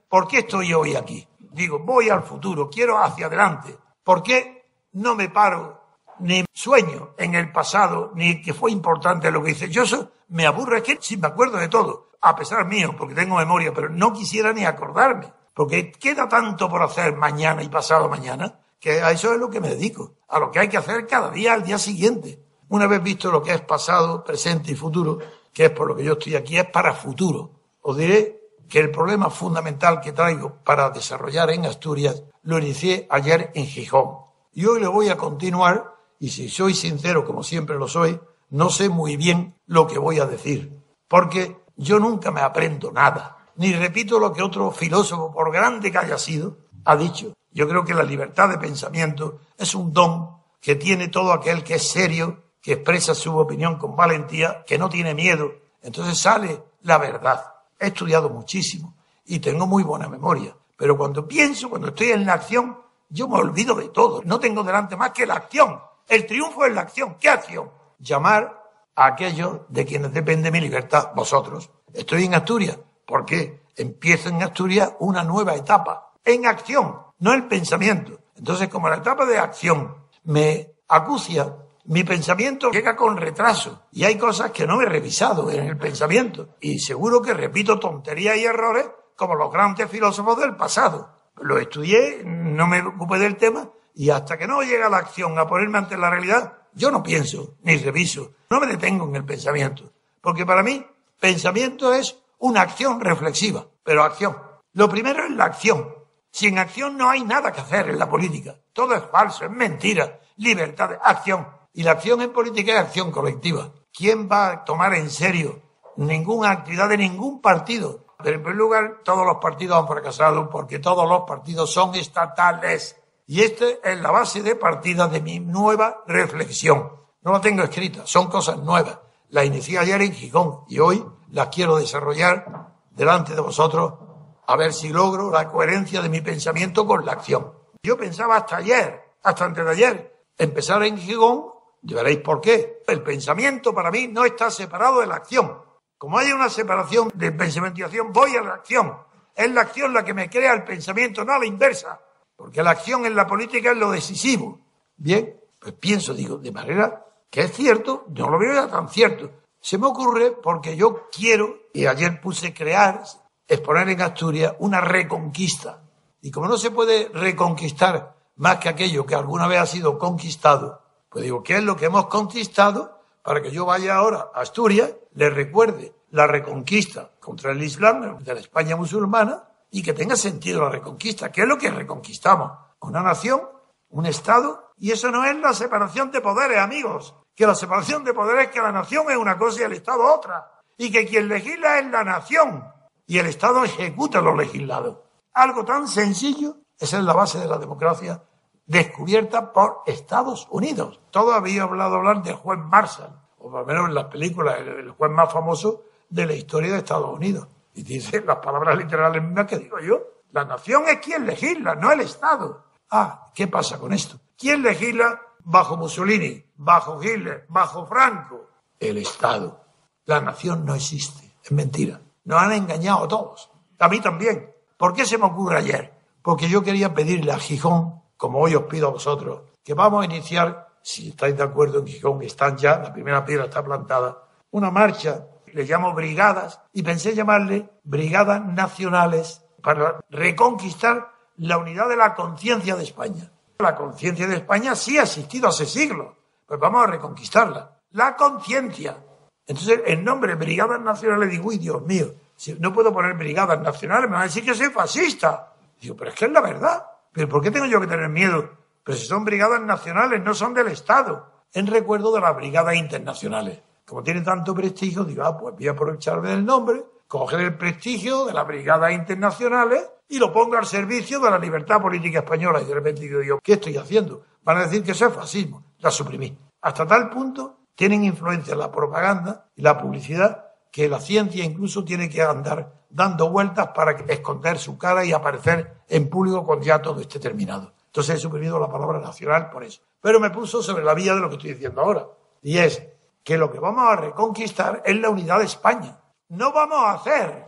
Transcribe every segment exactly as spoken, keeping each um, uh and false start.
¿Por qué estoy hoy aquí? Digo, voy al futuro, quiero hacia adelante. ¿Por qué no me paro ni sueño en el pasado, ni que fue importante lo que hice? Yo eso me aburre, es que sí me acuerdo de todo, a pesar mío, porque tengo memoria, pero no quisiera ni acordarme, porque queda tanto por hacer mañana y pasado mañana, que a eso es lo que me dedico, a lo que hay que hacer cada día al día siguiente. Una vez visto lo que es pasado, presente y futuro, que es por lo que yo estoy aquí, es para futuro. Os diré que el problema fundamental que traigo para desarrollar en Asturias lo inicié ayer en Gijón. Y hoy lo voy a continuar, y si soy sincero, como siempre lo soy, no sé muy bien lo que voy a decir, porque yo nunca me aprendo nada, ni repito lo que otro filósofo, por grande que haya sido, ha dicho. Yo creo que la libertad de pensamiento es un don que tiene todo aquel que es serio, que expresa su opinión con valentía, que no tiene miedo. Entonces sale la verdad. He estudiado muchísimo y tengo muy buena memoria, pero cuando pienso, cuando estoy en la acción, yo me olvido de todo. No tengo delante más que la acción. El triunfo es la acción. ¿Qué acción? Llamar a aquellos de quienes depende mi libertad, vosotros. Estoy en Asturias porque empiezo en Asturias una nueva etapa. En acción, no el pensamiento. Entonces, como la etapa de acción me acucia, mi pensamiento llega con retraso y hay cosas que no me he revisado en el pensamiento y seguro que repito tonterías y errores como los grandes filósofos del pasado. Lo estudié, no me ocupé del tema y hasta que no llega la acción a ponerme ante la realidad, yo no pienso ni reviso, no me detengo en el pensamiento, porque para mí pensamiento es una acción reflexiva, pero acción. Lo primero es la acción. Sin acción no hay nada que hacer en la política. Todo es falso, es mentira. Libertad, acción. Y la acción en política es acción colectiva. ¿Quién va a tomar en serio ninguna actividad de ningún partido? Pero en primer lugar, todos los partidos han fracasado porque todos los partidos son estatales. Y esta es la base de partida de mi nueva reflexión. No la tengo escrita, son cosas nuevas. La inicié ayer en Gijón y hoy las quiero desarrollar delante de vosotros a ver si logro la coherencia de mi pensamiento con la acción. Yo pensaba hasta ayer, hasta antes de ayer, empezar en Gijón, y veréis por qué. El pensamiento para mí no está separado de la acción. Como hay una separación de pensamiento y acción, voy a la acción. Es la acción la que me crea el pensamiento, no a la inversa. Porque la acción en la política es lo decisivo. Bien, pues pienso, digo, de manera que es cierto, no lo veo ya tan cierto. Se me ocurre porque yo quiero, y ayer puse crear, exponer en Asturias una reconquista. Y como no se puede reconquistar más que aquello que alguna vez ha sido conquistado, pues digo, ¿qué es lo que hemos conquistado? Para que yo vaya ahora a Asturias, le recuerde la reconquista contra el Islam de la España musulmana y que tenga sentido la reconquista. ¿Qué es lo que reconquistamos? Una nación, un Estado, y eso no es la separación de poderes, amigos. Que la separación de poderes es que la nación es una cosa y el Estado otra. Y que quien legisla es la nación y el Estado ejecuta lo legislado. Algo tan sencillo, esa es la base de la democracia descubierta por Estados Unidos. Todos habían hablado hablar del juez Marshall, o por lo menos en las películas, el, el juez más famoso de la historia de Estados Unidos. Y dice las palabras literales mismas que digo yo. La nación es quien legisla, no el Estado. Ah, ¿qué pasa con esto? ¿Quién legisla bajo Mussolini, bajo Hitler, bajo Franco? El Estado. La nación no existe. Es mentira. Nos han engañado a todos. A mí también. ¿Por qué se me ocurre ayer? Porque yo quería pedirle a Gijón, como hoy os pido a vosotros, que vamos a iniciar, si estáis de acuerdo en Gijón, están ya, la primera piedra está plantada, una marcha, le llamo brigadas, y pensé llamarle brigadas nacionales para reconquistar la unidad de la conciencia de España. La conciencia de España sí ha existido hace siglos, pues vamos a reconquistarla. La conciencia. Entonces, el nombre Brigadas Nacionales, digo, uy, Dios mío, si no puedo poner Brigadas Nacionales, me van a decir que soy fascista. Digo, pero es que es la verdad. ¿Pero por qué tengo yo que tener miedo? Pero si son brigadas nacionales, no son del Estado. En recuerdo de las brigadas internacionales. Como tienen tanto prestigio, digo, ah, pues voy a aprovecharme del nombre, coger el prestigio de las brigadas internacionales y lo pongo al servicio de la libertad política española. Y de repente digo yo, ¿qué estoy haciendo? Van a decir que eso es fascismo. La suprimí. Hasta tal punto tienen influencia la propaganda y la publicidad que la ciencia incluso tiene que andar dando vueltas para esconder su cara y aparecer en público cuando ya todo esté terminado. Entonces he suprimido la palabra nacional por eso. Pero me puso sobre la vía de lo que estoy diciendo ahora. Y es que lo que vamos a reconquistar es la unidad de España. No vamos a hacer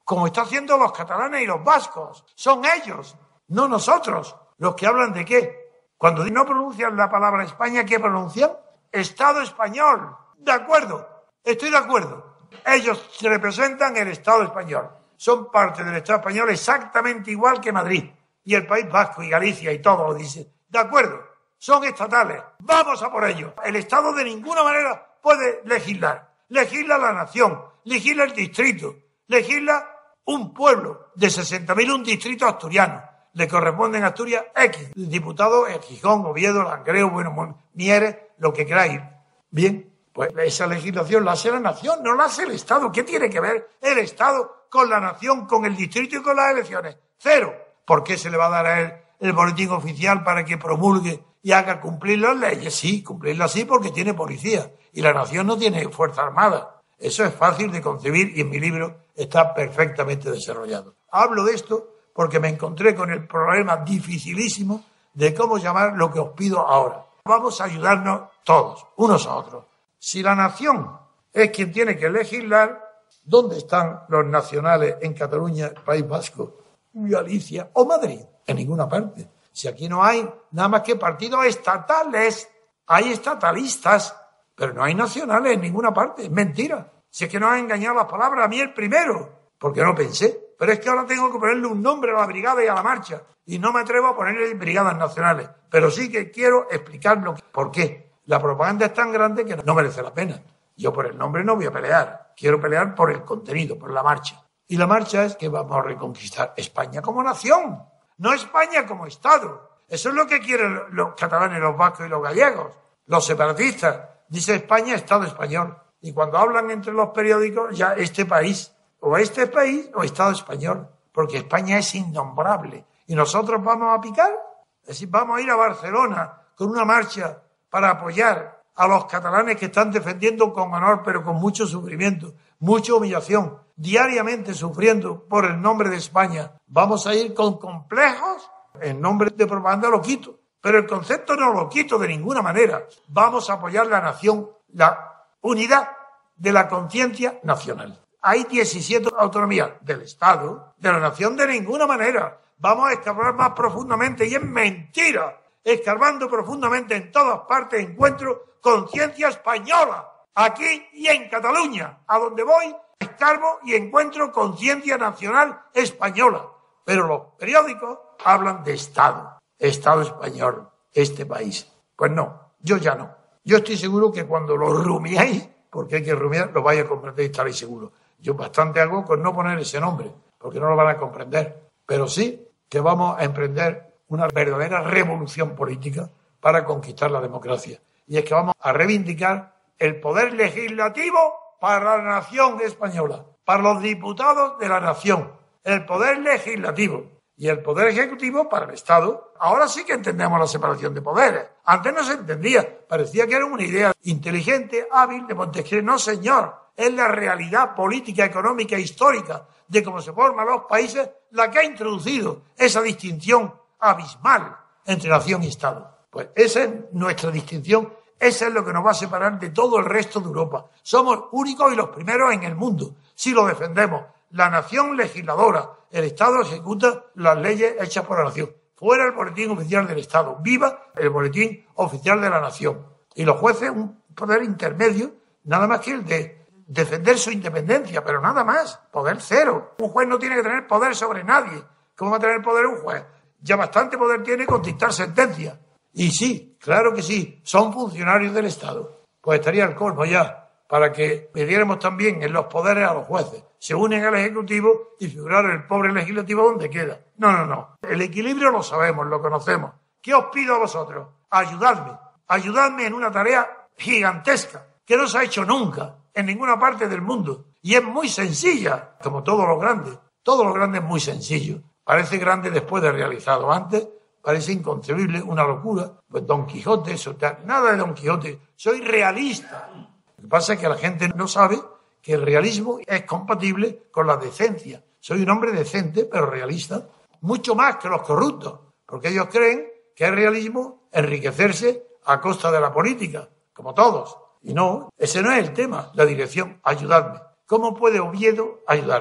como está haciendo los catalanes y los vascos. Son ellos, no nosotros, los que hablan de qué. Cuando no pronuncian la palabra España, ¿qué pronuncian? Estado español. De acuerdo, estoy de acuerdo. Ellos representan el Estado español. Son parte del Estado español exactamente igual que Madrid y el País Vasco y Galicia y todo lo dice. De acuerdo, son estatales. Vamos a por ellos. El Estado de ninguna manera puede legislar. Legisla la nación, legisla el distrito, legisla un pueblo de sesenta mil, un distrito asturiano. Le corresponden a Asturias X diputados en Gijón, Oviedo, Langreo, bueno, Mieres, lo que queráis. Bien, pues esa legislación la hace la nación, no la hace el Estado. ¿Qué tiene que ver el Estado con la nación, con el distrito y con las elecciones? Cero. ¿Por qué se le va a dar a él el boletín oficial para que promulgue y haga cumplir las leyes? Sí, cumplirlas sí, porque tiene policía y la nación no tiene fuerza armada. Eso es fácil de concebir y en mi libro está perfectamente desarrollado. Hablo de esto porque me encontré con el problema dificilísimo de cómo llamar lo que os pido ahora. Vamos a ayudarnos todos, unos a otros. Si la nación es quien tiene que legislar, ¿dónde están los nacionales en Cataluña, País Vasco, Galicia o Madrid? En ninguna parte. Si aquí no hay nada más que partidos estatales, hay estatalistas, pero no hay nacionales en ninguna parte. Es mentira. Si es que nos han engañado las palabras, a mí el primero, porque no pensé. Pero es que ahora tengo que ponerle un nombre a la brigada y a la marcha. Y no me atrevo a ponerle brigadas nacionales. Pero sí que quiero explicarlo. ¿Por qué? La propaganda es tan grande que no merece la pena. Yo por el nombre no voy a pelear. Quiero pelear por el contenido, por la marcha. Y la marcha es que vamos a reconquistar España como nación. No España como Estado. Eso es lo que quieren los catalanes, los vascos y los gallegos. Los separatistas. Dice España, Estado español. Y cuando hablan entre los periódicos, ya este país, o este país, o Estado español. Porque España es innombrable. ¿Y nosotros vamos a picar? Es decir, vamos a ir a Barcelona con una marcha para apoyar a los catalanes que están defendiendo con honor, pero con mucho sufrimiento, mucha humillación, diariamente sufriendo por el nombre de España. ¿Vamos a ir con complejos? En nombre de propaganda lo quito, pero el concepto no lo quito de ninguna manera. Vamos a apoyar la nación, la unidad de la conciencia nacional. Hay diecisiete autonomías del Estado, de la nación de ninguna manera. Vamos a escarbar más profundamente y es mentira. Escarbando profundamente en todas partes encuentro conciencia española. Aquí y en Cataluña, a donde voy, escarbo y encuentro conciencia nacional española. Pero los periódicos hablan de Estado, Estado español, este país. Pues no, yo ya no. Yo estoy seguro que cuando lo rumiáis, porque hay que rumiar, lo vais a comprender y estaréis seguros. Yo bastante hago con no poner ese nombre, porque no lo van a comprender. Pero sí que vamos a emprender una verdadera revolución política para conquistar la democracia. Y es que vamos a reivindicar el poder legislativo para la nación española, para los diputados de la nación, el poder legislativo y el poder ejecutivo para el Estado. Ahora sí que entendemos la separación de poderes. Antes no se entendía, parecía que era una idea inteligente, hábil de Montesquieu. No, señor, es la realidad política, económica e histórica de cómo se forman los países la que ha introducido esa distinción abismal entre nación y Estado. Pues esa es nuestra distinción, esa es lo que nos va a separar de todo el resto de Europa. Somos únicos y los primeros en el mundo, si lo defendemos. La nación legisladora, el Estado ejecuta las leyes hechas por la nación. Fuera el boletín oficial del Estado, viva el boletín oficial de la nación. Y los jueces, un poder intermedio, nada más que el de defender su independencia, pero nada más, poder cero. Un juez no tiene que tener poder sobre nadie. ¿Cómo va a tener poder un juez? Ya bastante poder tiene con dictar sentencias. Y sí, claro que sí, son funcionarios del Estado. Pues estaría el colmo ya, para que pidiéramos también en los poderes a los jueces. Se unen al Ejecutivo y figurar el pobre Legislativo donde queda. No, no, no. El equilibrio lo sabemos, lo conocemos. ¿Qué os pido a vosotros? Ayudadme. Ayudadme en una tarea gigantesca que no se ha hecho nunca en ninguna parte del mundo. Y es muy sencilla, como todo lo grande. Todo lo grande es muy sencillo. Parece grande después de realizado. Antes parece inconcebible, una locura. Pues Don Quijote, eso tal. Nada de Don Quijote. Soy realista. Lo que pasa es que la gente no sabe que el realismo es compatible con la decencia. Soy un hombre decente, pero realista. Mucho más que los corruptos. Porque ellos creen que es realismo enriquecerse a costa de la política, como todos. Y no, ese no es el tema, la dirección. Ayudadme. ¿Cómo puede Oviedo ayudarme?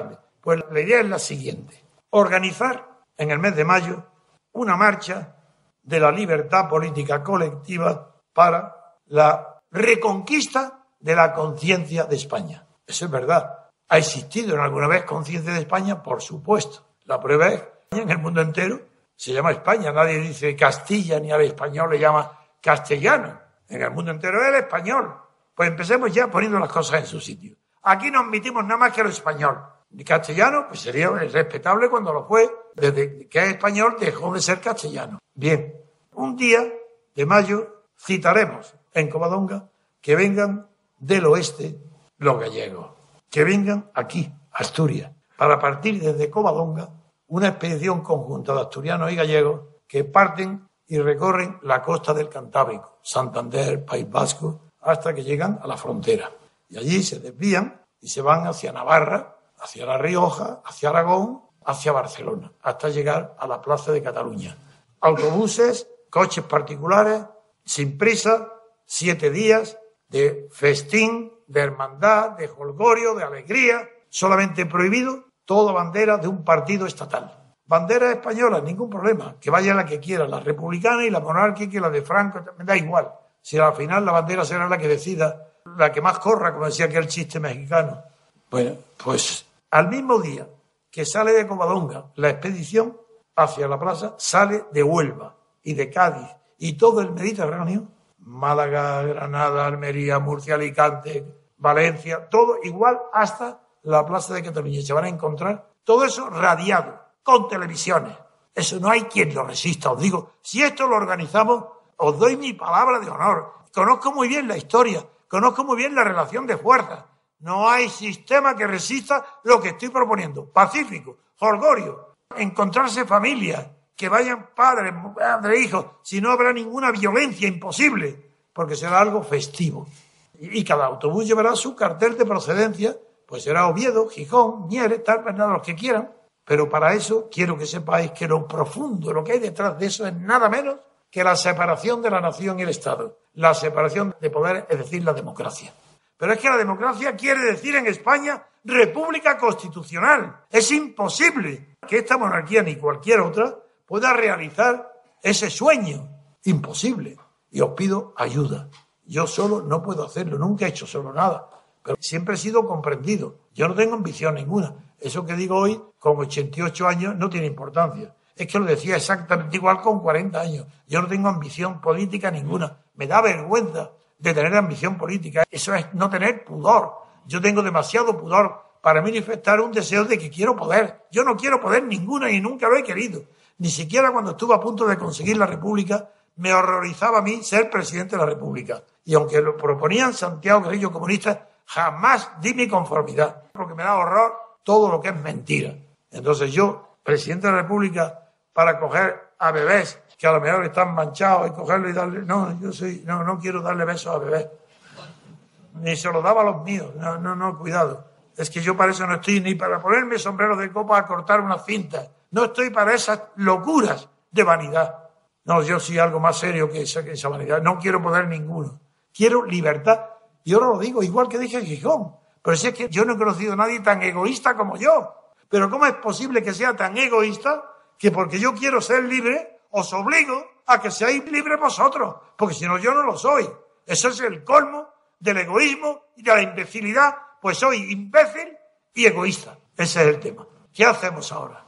Pues la idea es la siguiente: organizar en el mes de mayo una marcha de la libertad política colectiva para la reconquista de la conciencia de España. Eso es verdad. ¿Ha existido en alguna vez conciencia de España? Por supuesto. La prueba es que en el mundo entero se llama España. Nadie dice Castilla ni al español le llama castellano. En el mundo entero es el español. Pues empecemos ya poniendo las cosas en su sitio. Aquí no admitimos nada más que lo español. El castellano, pues sería respetable cuando lo fue. Desde que es español dejó de ser castellano. Bien, un día de mayo citaremos en Covadonga que vengan del oeste los gallegos, que vengan aquí, a Asturias, para partir desde Covadonga una expedición conjunta de asturianos y gallegos que parten y recorren la costa del Cantábrico, Santander, País Vasco, hasta que llegan a la frontera. Y allí se desvían y se van hacia Navarra, hacia La Rioja, hacia Aragón, hacia Barcelona, hasta llegar a la Plaza de Cataluña. Autobuses, coches particulares, sin prisa, siete días de festín, de hermandad, de jolgorio, de alegría, solamente prohibido toda bandera de un partido estatal. Bandera española, ningún problema, que vaya la que quiera, la republicana y la monárquica y la de Franco, me da igual. Si al final la bandera será la que decida, la que más corra, como decía aquel chiste mexicano. Bueno, pues al mismo día que sale de Covadonga la expedición hacia la plaza, sale de Huelva y de Cádiz y todo el Mediterráneo, Málaga, Granada, Almería, Murcia, Alicante, Valencia, todo igual hasta la Plaza de Cataluña. Se van a encontrar todo eso radiado, con televisiones. Eso no hay quien lo resista. Os digo, si esto lo organizamos, os doy mi palabra de honor. Conozco muy bien la historia, conozco muy bien la relación de fuerzas. No hay sistema que resista lo que estoy proponiendo. Pacífico, jolgorio, encontrarse familias, que vayan padres, madre, hijos, si no habrá ninguna violencia, imposible, porque será algo festivo. Y, y cada autobús llevará su cartel de procedencia, pues será Oviedo, Gijón, Mieres, tal vez nada, los que quieran. Pero para eso quiero que sepáis que lo profundo, lo que hay detrás de eso es nada menos que la separación de la nación y el Estado. La separación de poder, es decir, la democracia. Pero es que la democracia quiere decir en España república constitucional. Es imposible que esta monarquía ni cualquier otra pueda realizar ese sueño. Imposible. Y os pido ayuda. Yo solo no puedo hacerlo, nunca he hecho solo nada. Pero siempre he sido comprendido. Yo no tengo ambición ninguna. Eso que digo hoy, con ochenta y ocho años, no tiene importancia. Es que lo decía exactamente igual con cuarenta años. Yo no tengo ambición política ninguna. Me da vergüenza de tener ambición política. Eso es no tener pudor. Yo tengo demasiado pudor para manifestar un deseo de que quiero poder. Yo no quiero poder ninguno y nunca lo he querido. Ni siquiera cuando estuve a punto de conseguir la República, me horrorizaba a mí ser presidente de la República. Y aunque lo proponían Santiago Carrillo comunista, jamás di mi conformidad, porque me da horror todo lo que es mentira. Entonces yo, presidente de la República, para coger a bebés que a lo mejor están manchados y cogerlo y darle... No, yo soy, no, no quiero darle besos a bebés. Ni se los daba a los míos. No, no, no, cuidado. Es que yo para eso no estoy ni para ponerme sombrero de copa a cortar una cinta. No estoy para esas locuras de vanidad. No, yo soy algo más serio que esa, que esa vanidad. No quiero poder ninguno. Quiero libertad. Y ahora lo digo, igual que dije en Gijón. Pero si es que yo no he conocido a nadie tan egoísta como yo. Pero ¿cómo es posible que sea tan egoísta que porque yo quiero ser libre, os obligo a que seáis libres vosotros? Porque si no, yo no lo soy. Eso es el colmo del egoísmo y de la imbecilidad. Pues soy imbécil y egoísta. Ese es el tema. ¿Qué hacemos ahora?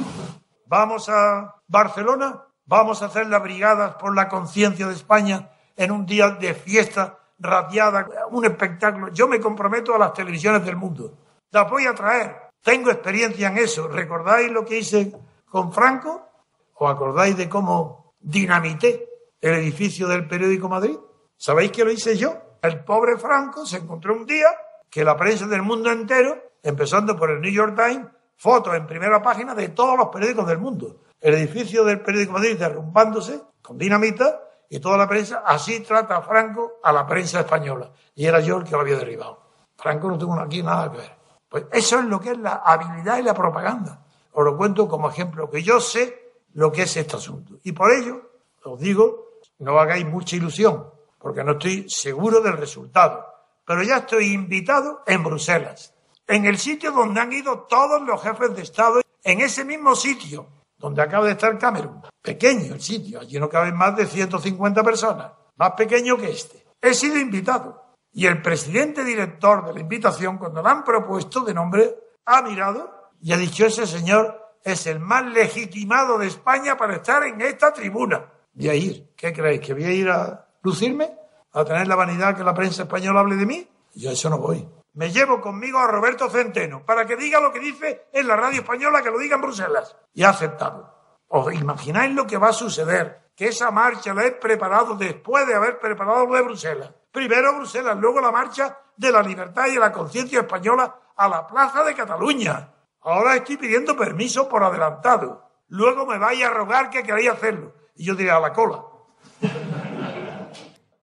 ¿Vamos a Barcelona? ¿Vamos a hacer las brigadas por la conciencia de España en un día de fiesta radiada, un espectáculo? Yo me comprometo a las televisiones del mundo. Las voy a traer. Tengo experiencia en eso. ¿Recordáis lo que hice con Franco? ¿Os acordáis de cómo dinamité el edificio del periódico Madrid? ¿Sabéis que lo hice yo? El pobre Franco se encontró un día que la prensa del mundo entero, empezando por el New York Times, fotos en primera página de todos los periódicos del mundo. El edificio del periódico Madrid derrumbándose con dinamita y toda la prensa, así trata a Franco a la prensa española. Y era yo el que lo había derribado. Franco no tuvo aquí nada que ver. Pues eso es lo que es la habilidad y la propaganda. Os lo cuento como ejemplo, que yo sé lo que es este asunto. Y por ello, os digo, no hagáis mucha ilusión, porque no estoy seguro del resultado. Pero ya estoy invitado en Bruselas en el sitio donde han ido todos los jefes de Estado, en ese mismo sitio donde acaba de estar Camerún. Pequeño el sitio, allí no caben más de ciento cincuenta personas, más pequeño que este. He sido invitado y el presidente director de la invitación, cuando lo han propuesto de nombre, ha mirado y ha dicho: ese señor es el más legitimado de España para estar en esta tribuna. Voy a ir. ¿Qué creéis? ¿Que voy a ir a lucirme? ¿A tener la vanidad que la prensa española hable de mí? Yo a eso no voy. Me llevo conmigo a Roberto Centeno para que diga lo que dice en la radio española, que lo diga en Bruselas. Y ha aceptado. ¿Os imagináis lo que va a suceder? Que esa marcha la he preparado después de haber preparado lo de Bruselas. Primero Bruselas, luego la marcha de la libertad y de la conciencia española a la Plaza de Cataluña. Ahora estoy pidiendo permiso por adelantado. Luego me vais a rogar que queréis hacerlo. Y yo diré: a la cola.